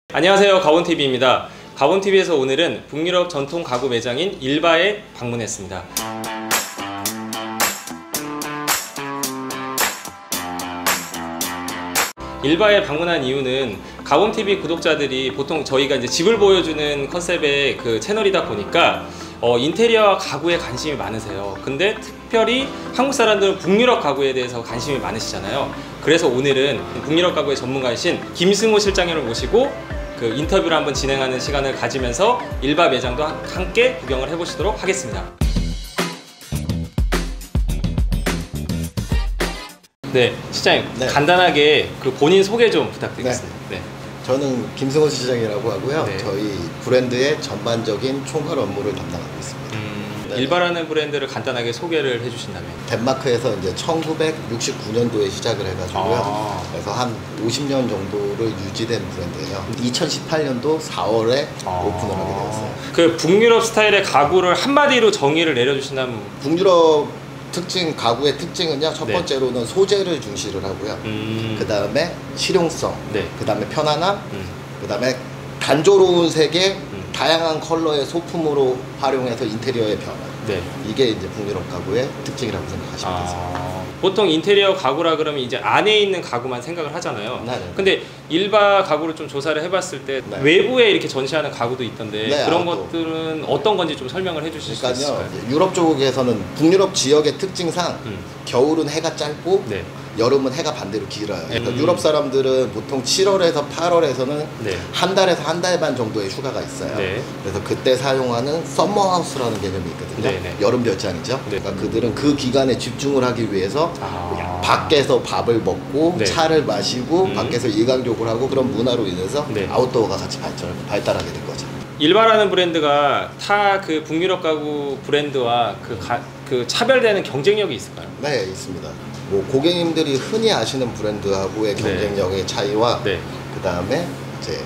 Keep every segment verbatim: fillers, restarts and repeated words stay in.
안녕하세요, 가본티비입니다. 가본티비에서 오늘은 북유럽 전통 가구 매장인 일바에 방문했습니다. 일바에 방문한 이유는 가본티비 구독자들이 보통 저희가 이제 집을 보여주는 컨셉의 그 채널이다 보니까 어, 인테리어와 가구에 관심이 많으세요. 근데 특별히 한국 사람들은 북유럽 가구에 대해서 관심이 많으시잖아요. 그래서 오늘은 북유럽 가구의 전문가이신 김승호 실장님을 모시고 그 인터뷰를 한번 진행하는 시간을 가지면서 일바 매장도 함께 구경을 해보시도록 하겠습니다. 네, 실장님, 네. 간단하게 그 본인 소개 좀 부탁드리겠습니다. 네. 네. 저는 김승호 시장이라고 하고요. 네. 저희 브랜드의 전반적인 총괄 업무를 담당하고 있습니다. 음, 네. 일바라는 브랜드를 간단하게 소개를 해주신다면? 덴마크에서 이제 천구백육십구 년도에 시작을 해가지고요. 아. 그래서 한 오십 년 정도를 유지된 브랜드예요. 이천십팔 년도 사월에 아. 오픈을 하게 되었어요. 그 북유럽 스타일의 가구를 한마디로 정의를 내려주신다면? 북유럽 특징, 가구의 특징은요. 첫 네. 번째로는 소재를 중시를 하고요. 음. 그 다음에 실용성, 네. 그 다음에 편안함, 음. 그 다음에 단조로운 색의 음. 다양한 컬러의 소품으로 활용해서 인테리어의 변화. 네. 이게 이제 북유럽 가구의 특징이라고 생각하시면 아, 되세요. 보통 인테리어 가구라 그러면 이제 안에 있는 가구만 생각을 하잖아요. 네네. 근데 일바 가구를 좀 조사를 해봤을 때 네. 외부에 이렇게 전시하는 가구도 있던데 네, 그런 아웃도어. 것들은 어떤 건지 좀 설명을 해주실 수 그러니까요, 있을까요? 이제 유럽 쪽에서는 북유럽 지역의 특징상 음. 겨울은 해가 짧고 네. 여름은 해가 반대로 길어요. 그러니까 음. 유럽 사람들은 보통 칠월에서 팔월에서는 네. 한 달에서 한 달 반 정도의 휴가가 있어요. 네. 그래서 그때 사용하는 썸머하우스라는 개념이 있거든요. 네네. 여름 별장이죠. 네. 그러니까 그들은 그 기간에 집중을 하기 위해서 아. 밖에서 밥을 먹고 네. 차를 마시고 음. 밖에서 일광욕을 하고 그런 문화로 인해서 네. 아웃도어가 같이 발전, 발달하게 된 거죠. 일바라는 브랜드가 타 그 북유럽 가구 브랜드와 그, 가, 그 차별되는 경쟁력이 있을까요? 네, 있습니다. 뭐 고객님들이 흔히 아시는 브랜드하고의 네. 경쟁력의 차이와 네. 그 다음에 이제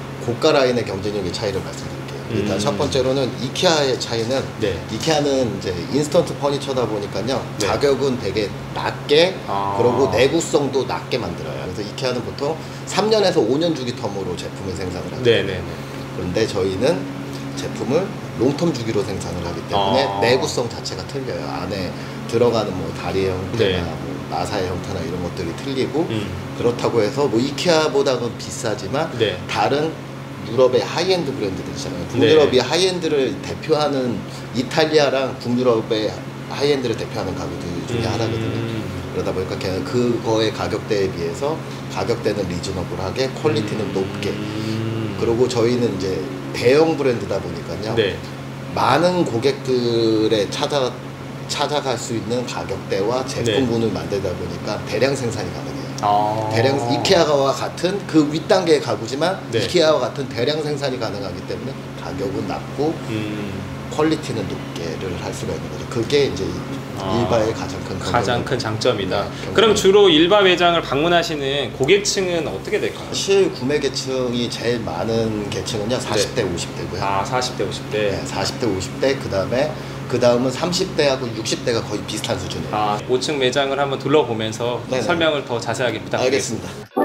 고가 라인의 경쟁력의 차이를 말씀드릴게요. 일단 음. 첫 번째로는 이케아의 차이는 네. 이케아는 이제 인스턴트 퍼니처다 보니까요. 네. 가격은 되게 낮게 아. 그리고 내구성도 낮게 만들어요. 그래서 이케아는 보통 삼 년에서 오 년 주기 텀으로 제품을 생산을 하거든요. 네네네. 그런데 저희는 제품을 롱텀 주기로 생산을 하기 때문에 아. 내구성 자체가 틀려요. 안에 들어가는 뭐 다리의 형태나 네. 뭐 나사의 형태나 이런 것들이 틀리고 음. 그렇다고 해서 뭐 이케아보다는 비싸지만 네. 다른 유럽의 하이엔드 브랜드들 있잖아요. 북유럽이 네. 하이엔드를 대표하는 이탈리아랑 북유럽의 하이엔드를 대표하는 가구들 중에 음. 하나거든요. 그러다 보니까 걔는 그거의 가격대에 비해서 가격대는 리즈너블하게 퀄리티는 음. 높게 음. 그리고 저희는 이제 대형 브랜드다 보니까요. 네. 많은 고객들의 찾아 찾아갈 수 있는 가격대와 제품군을 네. 만들다 보니까 대량 생산이 가능해요. 아. 대량 이케아와 같은 그 윗단계의 가구지만 네. 이케아와 같은 대량 생산이 가능하기 때문에 가격은 낮고 음. 퀄리티는 높게를 할 수가 있는 거죠. 그게 이제 아. 일바의 가장 큰 가장 큰 장점이다. 네, 그럼 주로 일바 매장을 방문하시는 고객층은 어떻게 될까요? 실구매 계층이 제일 많은 계층은요 사십 대, 오십 대고요. 아, 사십 대, 오십 대. 네, 사십 대, 오십 대 그 다음에 그 다음은 삼십 대하고 육십 대가 거의 비슷한 수준이에요. 아, 오 층 매장을 한번 둘러보면서 네네. 설명을 더 자세하게 부탁드리겠습니다. 알겠습니다.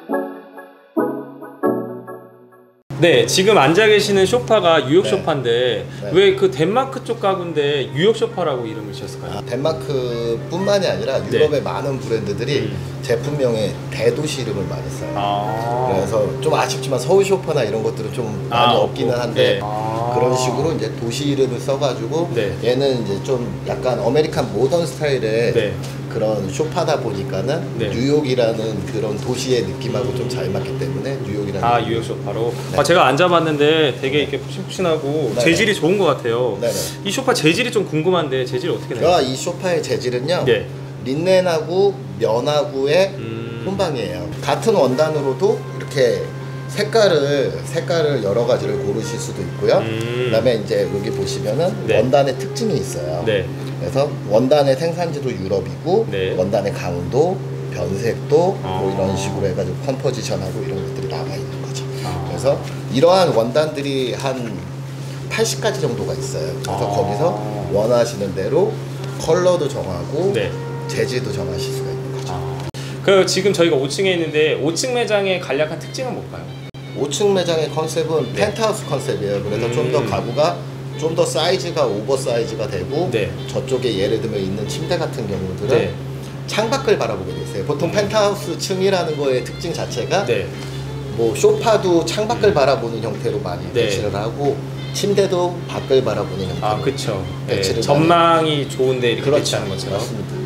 네, 지금 앉아 계시는 소파가 유역 네. 소파인데 네. 왜 그 덴마크 쪽 가구인데 유역 소파라고 이름을 지었을까요? 아, 덴마크뿐만이 아니라 네. 유럽의 많은 브랜드들이 음. 제품명에 대도시 이름을 많이 써요. 아. 그래서 좀 아쉽지만 서울 쇼파나 이런 것들은 좀 많이 아, 없기는 없고. 한데 네. 아. 그런 식으로 이제 도시 이름을 써가지고 네. 얘는 이제 좀 약간 아메리칸 모던 스타일의 네. 그런 쇼파다 보니까는 네. 뉴욕이라는 그런 도시의 느낌하고 좀 잘 맞기 때문에 뉴욕이라는 아, 느낌. 유역 소파로. 네. 아, 제가 앉아봤는데 되게 이렇게 푹신푹신하고 네. 재질이 좋은 것 같아요. 네네. 이 소파 재질이 좀 궁금한데 재질이 어떻게 돼요? 그러니까 이 소파의 재질은요 네. 린넨하고 면하고의 음. 혼방이에요. 같은 원단으로도 이렇게 색깔을 색깔을 여러 가지를 고르실 수도 있고요. 음. 그다음에 이제 여기 보시면은 네. 원단의 특징이 있어요. 네. 그래서 원단의 생산지도 유럽이고 네. 원단의 강도, 변색도 아. 뭐 이런 식으로 해가지고 컴포지션하고 이런 것들이 나와 있는 거죠. 아. 그래서 이러한 원단들이 한 팔십 가지 정도가 있어요. 그래서 아. 거기서 원하시는 대로 컬러도 정하고 네. 재질도 정하실 수가 있는 거죠. 아. 그 지금 저희가 오 층에 있는데 오 층 매장의 간략한 특징은 뭘까요? 오 층 매장의 컨셉은 네. 펜트하우스 컨셉이에요. 그래서 음. 좀 더 가구가 좀 더 사이즈가 오버 사이즈가 되고 네. 저쪽에 예를 들면 있는 침대 같은 경우들은 네. 창밖을 바라보게 돼 있어요. 보통 펜트하우스 층이라는 거의 특징 자체가 네. 뭐 소파도 창밖을 바라보는 형태로 많이 네. 배치를 하고 침대도 밖을 바라보는 형태로 아, 그쵸. 네. 배치를 전망이 좋은데 이렇게 그렇죠. 배치하는 것처럼. 맞습니다.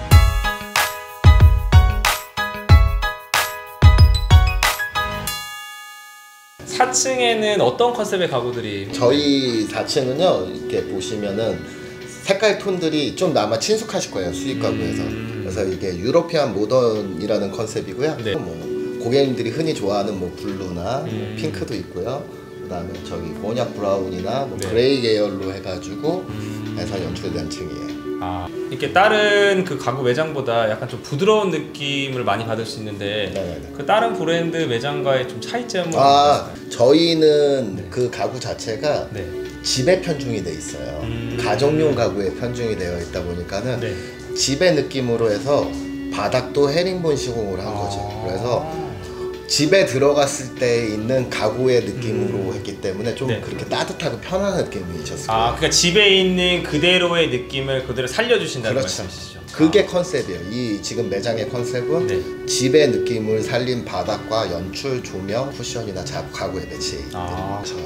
사 층에는 어떤 컨셉의 가구들이? 저희 사 층은요 이렇게 보시면은 색깔 톤들이 좀 아마 친숙하실 거예요, 수입 가구에서. 음. 그래서 이게 유러피안 모던이라는 컨셉이고요. 네. 뭐 고객님들이 흔히 좋아하는 뭐 블루나 음. 뭐 핑크도 있고요. 그다음에 저기 곤약 브라운이나 뭐 네. 그레이 계열로 해가지고 음. 해서 연출된 층이에요. 아, 이렇게 다른 그 가구 매장보다 약간 좀 부드러운 느낌을 많이 받을 수 있는데 네네네. 그 다른 브랜드 매장과의 좀 차이점은 아, 어떨까요? 저희는 네. 그 가구 자체가 네. 집에 편중이 돼 있어요. 음. 가정용 가구에 편중이 되어 있다 보니까는 네. 집의 느낌으로 해서 바닥도 헤링본 시공을 한 거죠. 아. 그래서 집에 들어갔을 때 있는 가구의 느낌으로 음. 했기 때문에 좀 네. 그렇게 따뜻하고 편안한 느낌이 있었어요. 아, 그러니까 집에 있는 그대로의 느낌을 그대로 살려주신다는 그렇죠. 말씀이시죠? 그게 아. 컨셉이에요. 이 지금 매장의 컨셉은 네. 집의 느낌을 살린 바닥과 연출, 조명, 쿠션이나 자, 가구에 배치. 아, 네,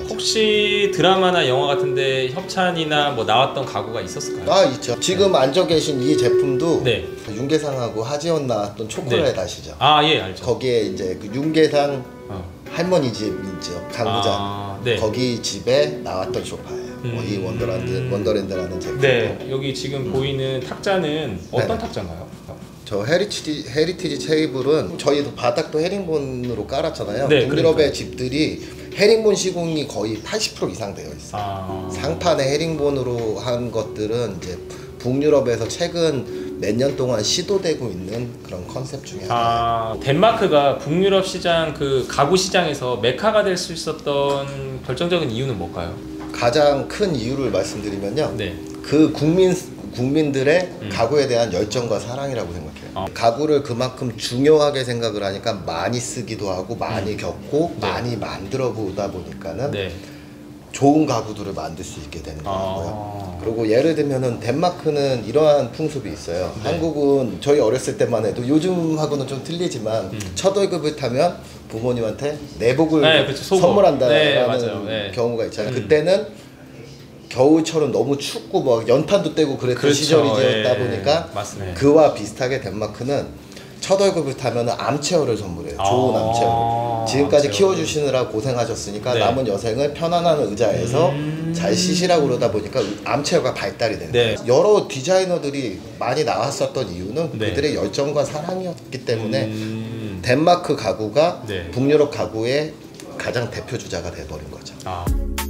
혹시 드라마나 영화 같은데 협찬이나 뭐 나왔던 가구가 있었을까요? 아 있죠. 지금 앉아 계신 이 제품도 네. 윤계상하고 하지원 나왔던 초콜릿 네. 아시죠? 아, 예, 알죠. 거기에 이제 그 윤계상 어. 할머니 집이죠. 강부장. 아, 네. 거기 집에 나왔던 소파예요. 음. 뭐 이 원더랜드 원더랜드라는 제품. 네, 여기 지금 음. 보이는 탁자는 어떤 네네. 탁자인가요? 저 헤리티지 헤리티지 테이블은 저희도 바닥도 헤링본으로 깔았잖아요. 네, 북유럽의 그러니까요. 집들이 헤링본 시공이 거의 팔십 퍼센트 이상 되어 있어요. 아, 상판에 헤링본으로 한 것들은 이제 북유럽에서 최근 몇 년 동안 시도되고 있는 그런 컨셉 중에 하나예요. 아, 덴마크가 북유럽 시장 그 가구 시장에서 메카가 될 수 있었던 결정적인 이유는 뭘까요? 가장 큰 이유를 말씀드리면요. 네. 그 국민 국민들의 음. 가구에 대한 열정과 사랑이라고 생각해요. 어. 가구를 그만큼 중요하게 생각을 하니까 많이 쓰기도 하고 많이 음. 겪고 네. 많이 만들어 보다 보니까는 네. 좋은 가구들을 만들 수 있게 되는 거고요. 아. 그리고 예를 들면은 덴마크는 이러한 풍습이 있어요. 네. 한국은 저희 어렸을 때만 해도 요즘하고는 좀 틀리지만 음. 첫 월급을 타면 부모님한테 내복을 네, 그렇죠. 속옷. 선물한다라는 네, 맞아요. 네. 경우가 있잖아요. 음. 그때는 겨울철은 너무 춥고 뭐 연탄도 떼고 그랬던 그렇죠. 시절이었다 예. 보니까 맞습니다. 그와 비슷하게 덴마크는 첫 월급을 타면 암체어를 선물해요. 좋은 아, 암체어. 지금까지 암체어. 키워주시느라 고생하셨으니까 네. 남은 여생을 편안한 의자에서 음. 잘 쉬시라고 그러다 보니까 암체어가 발달이 되는 네. 거예요. 여러 디자이너들이 많이 나왔었던 이유는 네. 그들의 열정과 사랑이었기 때문에 음. 덴마크 가구가 네. 북유럽 가구의 가장 대표 주자가 돼버린 거죠. 아.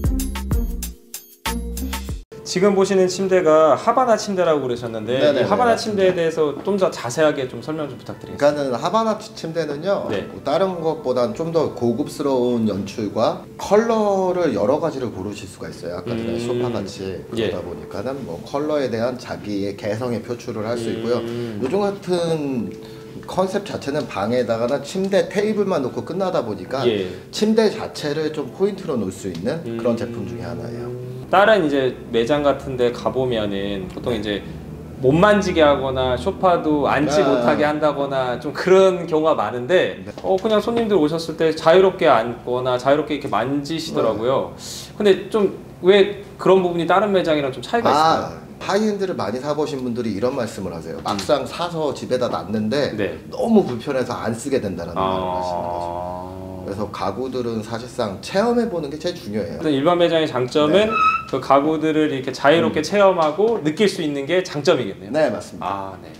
지금 보시는 침대가 하바나 침대라고 그러셨는데 네네네, 이 하바나 맞습니다. 침대에 대해서 좀 더 자세하게 좀 설명 좀 부탁드리겠습니다. 그러니까는 하바나 침대는요 네. 뭐 다른 것보다는 좀 더 고급스러운 연출과 컬러를 여러 가지를 고르실 수가 있어요. 아까 전에 음. 소파 같이 그러다 예. 보니까는 뭐 컬러에 대한 자기의 개성의 표출을 할 수 있고요. 음. 요즘 같은 컨셉 자체는 방에다가나 침대 테이블만 놓고 끝나다 보니까 예. 침대 자체를 좀 포인트로 놓을 수 있는 음. 그런 제품 중에 하나예요. 다른 이제 매장 같은데 가보면은 보통 이제 못 만지게 하거나 소파도 앉지 아. 못하게 한다거나 좀 그런 경우가 많은데 어 그냥 손님들 오셨을 때 자유롭게 앉거나 자유롭게 이렇게 만지시더라고요. 근데 좀 왜 그런 부분이 다른 매장이랑 좀 차이가 있을까요? 아, 하이엔드를 많이 사보신 분들이 이런 말씀을 하세요. 막상 사서 집에다 놨는데 네. 너무 불편해서 안 쓰게 된다는 말을 하시는 거죠. 아... 그래서 가구들은 사실상 체험해보는 게 제일 중요해요. 어떤 일반 매장의 장점은 네. 그 가구들을 이렇게 자유롭게 음. 체험하고 느낄 수 있는 게 장점이겠네요. 네, 맞습니다. 아, 네.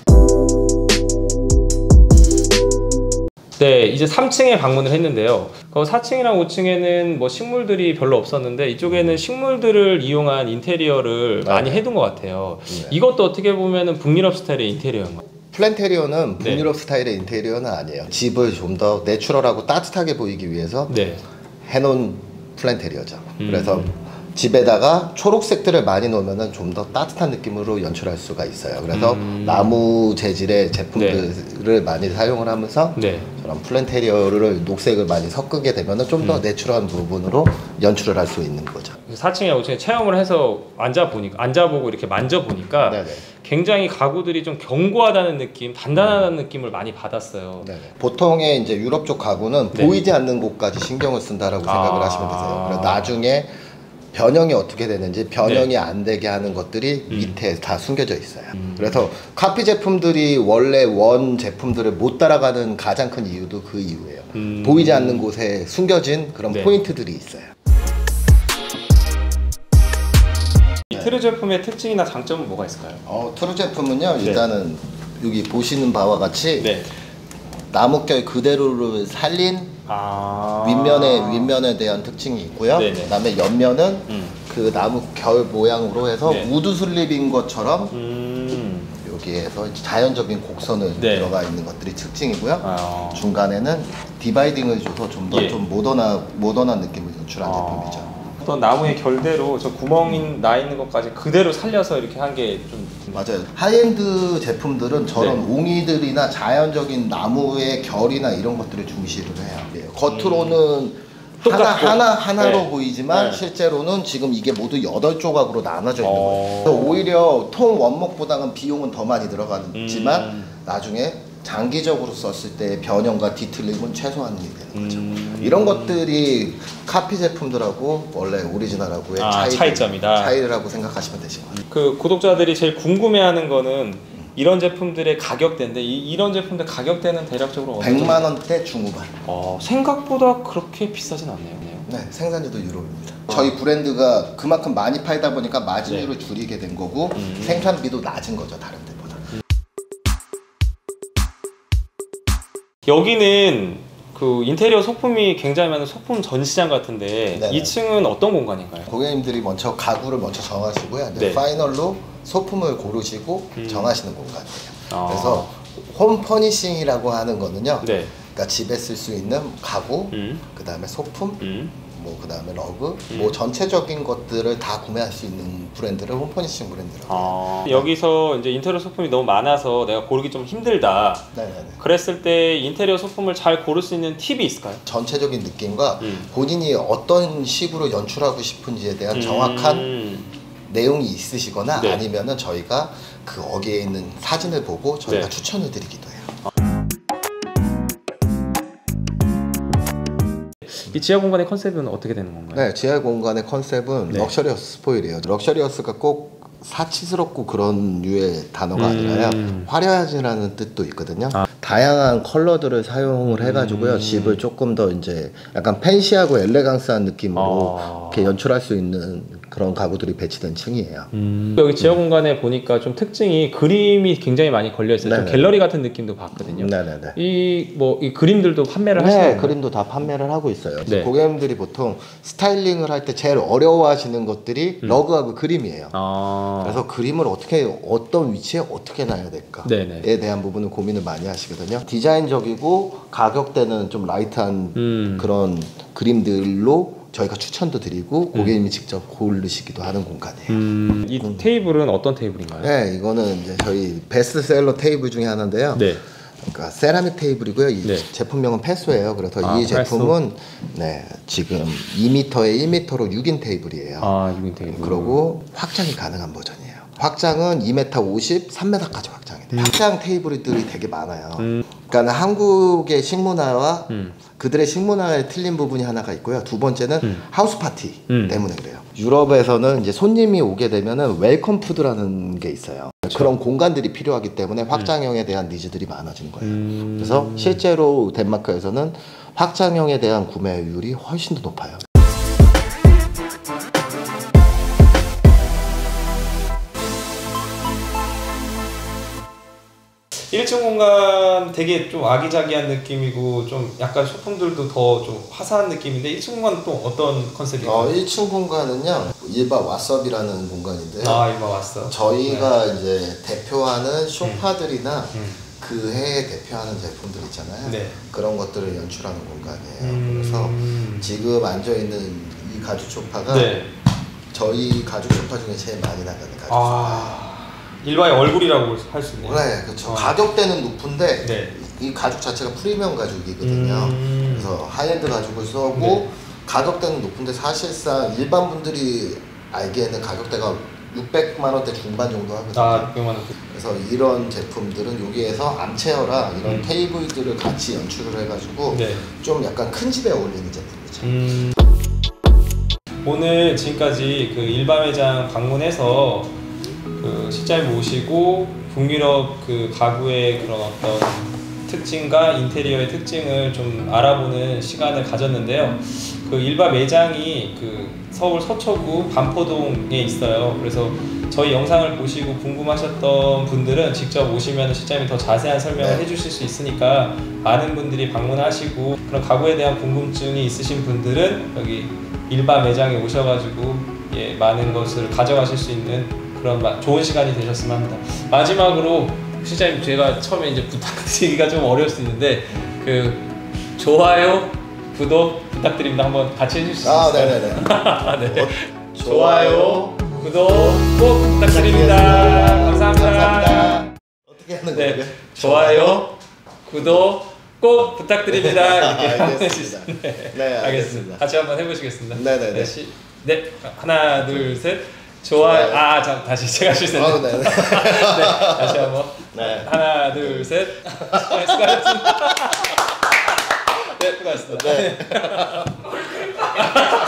네, 이제 삼 층에 방문을 했는데요. 그 사 층이랑 오 층에는 뭐 식물들이 별로 없었는데 이쪽에는 식물들을 이용한 인테리어를 네. 많이 해둔 것 같아요. 네. 이것도 어떻게 보면은 북유럽 스타일의 인테리어인가요? 플랜테리어는 네. 북유럽 스타일의 인테리어는 아니에요. 집을 좀 더 내추럴하고 따뜻하게 보이기 위해서 네. 해놓은 플랜테리어죠. 음. 그래서 집에다가 초록색들을 많이 놓으면 좀 더 따뜻한 느낌으로 연출할 수가 있어요. 그래서 음. 나무 재질의 제품들을 네. 많이 사용을 하면서 네. 저런 플랜테리어를 녹색을 많이 섞게 되면 좀 더 음. 내추럴한 부분으로 연출을 할 수 있는 거죠. 사 층에 오 층에 체험을 해서 앉아보니까, 앉아보고 이렇게 만져보니까 네네. 굉장히 가구들이 좀 견고하다는 느낌, 단단하다는 음. 느낌을 많이 받았어요. 네네. 보통의 이제 유럽 쪽 가구는 네. 보이지 않는 곳까지 신경을 쓴다라고 아. 생각을 하시면 되세요. 그래서 나중에 변형이 어떻게 되는지 변형이 네. 안 되게 하는 것들이 음. 밑에 다 숨겨져 있어요. 음. 그래서 카피 제품들이 원래 원 제품들을 못 따라가는 가장 큰 이유도 그 이유예요. 음. 보이지 않는 곳에 숨겨진 그런 네. 포인트들이 있어요. 이 트루 제품의 특징이나 장점은 뭐가 있을까요? 어, 트루 제품은요 네. 일단은 여기 보시는 바와 같이 네. 나뭇결 그대로를 살린 아 윗면에 윗면에 대한 특징이 있고요. 네네. 그다음에 옆면은 음. 그 나무 결 모양으로 해서 네. 우드 슬립인 것처럼 음. 여기에서 자연적인 곡선을 네. 들어가 있는 것들이 특징이고요. 아 중간에는 디바이딩을 줘서 좀 더 좀 예. 모던한 모던한 느낌을 연출한 아 제품이죠. 어떤 나무의 결대로 저 구멍이 나 있는 것까지 그대로 살려서 이렇게 한 게 좀 맞아요. 하이엔드 제품들은 저런 네. 옹이들이나 자연적인 나무의 결이나 이런 것들을 중시를 해요. 겉으로는 음. 하나, 하나 하나로 네. 보이지만 네. 실제로는 지금 이게 모두 여덟 조각으로 나눠져 있는 어... 거예요. 오히려 통 원목보다는 비용은 더 많이 들어가지만 음... 나중에 장기적으로 썼을 때 변형과 디틀링은 최소한이 되는 거죠. 음... 이런 것들이 카피 제품들하고 원래 오리지널하고의 아, 차이, 차이점이다. 차이라고 생각하시면 되실 거예요. 그 구독자들이 제일 궁금해하는 거는 이런 제품들의 가격대인데 이, 이런 제품들 가격대는 대략적으로 백만 원대 중후반. 어, 생각보다 그렇게 비싸진 않네요. 네, 생산지도 유럽입니다. 어. 저희 브랜드가 그만큼 많이 팔다 보니까 마진율을 네. 줄이게 된 거고 음. 생산비도 낮은 거죠, 다른 데보다. 음. 여기는 그 인테리어 소품이 굉장히 많은 소품 전시장 같은데 네네. 이 층은 어떤 공간인가요? 고객님들이 먼저 가구를 먼저 정하시고요. 네. 파이널로 소품을 고르시고 음. 정하시는 공간이에요. 아. 그래서 홈 퍼니싱이라고 하는 거는요. 네. 그러니까 집에 쓸 수 있는 가구, 음. 그 다음에 소품, 음. 뭐 그 다음에 러그, 음. 뭐 전체적인 것들을 다 구매할 수 있는 브랜드를 홈 퍼니싱 브랜드라고 아. 해요. 여기서 이제 인테리어 소품이 너무 많아서 내가 고르기 좀 힘들다. 네네네. 그랬을 때 인테리어 소품을 잘 고를 수 있는 팁이 있을까요? 전체적인 느낌과 음. 본인이 어떤 식으로 연출하고 싶은지에 대한 음. 정확한 내용이 있으시거나 네. 아니면은 저희가 그 거기에 있는 사진을 보고 저희가 네. 추천을 드리기도 해요. 이 지하 공간의 컨셉은 어떻게 되는 건가요? 네, 지하 공간의 컨셉은 네. 럭셔리어스 스포일이에요. 럭셔리어스가 꼭 사치스럽고 그런 류의 단어가 음... 아니라요. 화려하지라는 뜻도 있거든요. 아. 다양한 컬러들을 사용을 해가지고요. 음... 집을 조금 더 이제 약간 팬시하고 엘레강스한 느낌으로 아... 이렇게 연출할 수 있는 그런 가구들이 배치된 층이에요. 음... 여기 지하 공간에 보니까 좀 특징이 그림이 굉장히 많이 걸려 있어요. 좀 갤러리 같은 느낌도 봤거든요. 네네네. 이 뭐 이 그림들도 판매를 네, 하시는 거예요? 그림도 다 판매를 하고 있어요. 네. 고객님들이 보통 스타일링을 할 때 제일 어려워하시는 것들이 음. 러그하고 그림이에요. 아... 그래서 그림을 어떻게 어떤 위치에 어떻게 놔야 될까에 대한 부분을 고민을 많이 하시거든요. 디자인적이고 가격대는 좀 라이트한 음. 그런 그림들로 저희가 추천도 드리고 고객님이 음. 직접 고르시기도 하는 공간이에요. 음. 이 음. 테이블은 어떤 테이블인가요? 네, 이거는 이제 저희 베스트셀러 테이블 중에 하나인데요. 네. 그러니까 세라믹 테이블이고요. 이 네. 제품명은 패소예요. 그래서 아, 이 제품은 네, 지금 이 미터에 일 미터로 육 인 테이블이에요. 아, 육 인 테이블. 그리고 확장이 가능한 버전이에요. 확장은 이 미터 오십, 삼 미터까지 확장이 돼요. 음. 확장 테이블들이 되게 많아요. 음. 그러니까 한국의 식문화와 음. 그들의 식문화에 틀린 부분이 하나가 있고요. 두 번째는 음. 하우스 파티 음. 때문에 그래요. 유럽에서는 이제 손님이 오게 되면은 웰컴 푸드라는 게 있어요. 그렇죠. 그런 공간들이 필요하기 때문에 확장형에 대한 니즈들이 많아지는 거예요. 음. 그래서 실제로 덴마크에서는 확장형에 대한 구매율이 훨씬 더 높아요. 일 층 공간 되게 좀 아기자기한 느낌이고 좀 약간 소품들도 더 좀 화사한 느낌인데 일 층 공간은 또 어떤 컨셉인가요? 어, 일 층 공간은요 일바 왓썹이라는 공간인데요. 아, 일바 왓썹. 저희가 네. 이제 대표하는 쇼파들이나 음. 음. 그 해에 대표하는 제품들 있잖아요. 네. 그런 것들을 연출하는 공간이에요. 음. 그래서 지금 앉아있는 이 가죽 소파가 네. 저희 가죽 소파 중에 제일 많이 나가는 가죽. 아, 일바의 얼굴이라고 할 수 있네요. 네, 그렇죠. 어. 가격대는 높은데 네. 이 가죽 자체가 프리미엄 가죽이거든요. 음. 그래서 하이엔드 가죽을 쓰고 네. 가격대는 높은데 사실상 일반 분들이 알기에는 가격대가 육백만 원대 중반 정도 하거든요. 아, 육백만 원. 그래서 이런 제품들은 여기에서 암체어랑 이런 음. 테이블들을 같이 연출을 해가지고 네. 좀 약간 큰 집에 어울리는 제품이죠. 음. 오늘 지금까지 그 일바 매장 방문해서 그 실장님 모시고 북유럽 그 가구의 그런 어떤 특징과 인테리어의 특징을 좀 알아보는 시간을 가졌는데요. 그 일바 매장이 그 서울 서초구 반포동에 있어요. 그래서 저희 영상을 보시고 궁금하셨던 분들은 직접 오시면 실장님이 더 자세한 설명을 네. 해주실 수 있으니까 많은 분들이 방문하시고 그런 가구에 대한 궁금증이 있으신 분들은 여기 일바 매장에 오셔가지고 예, 많은 것을 가져가실 수 있는 그런 마, 좋은 시간이 되셨으면 합니다. 마지막으로 실장님 제가 처음에 이제 부탁드리기가 좀 어려울 수 있는데 그 좋아요, 구독 부탁드립니다. 한번 같이 해주실 수 있어요? 아, 네네네. 네. 어, 좋아요, 구독 꼭 부탁드립니다. 감사합니다. 감사합니다. 어떻게 하는 네. 거예요? 좋아요, 구독 꼭 부탁드립니다. 아, 이렇게 알겠습니다. 네, 네, 알겠습니다. 알겠습니다. 같이 한번 해보시겠습니다. 네네네. 네, 시, 네, 하나, 둘, 셋. 좋아요. 좋아요. 아, 자, 다시 제가 실수했네요. 아, 네네. 네, 다시 한번. 네. 하나, 둘, 셋. 네, 수고하셨습니다. 네, 수고하셨습니다. 네.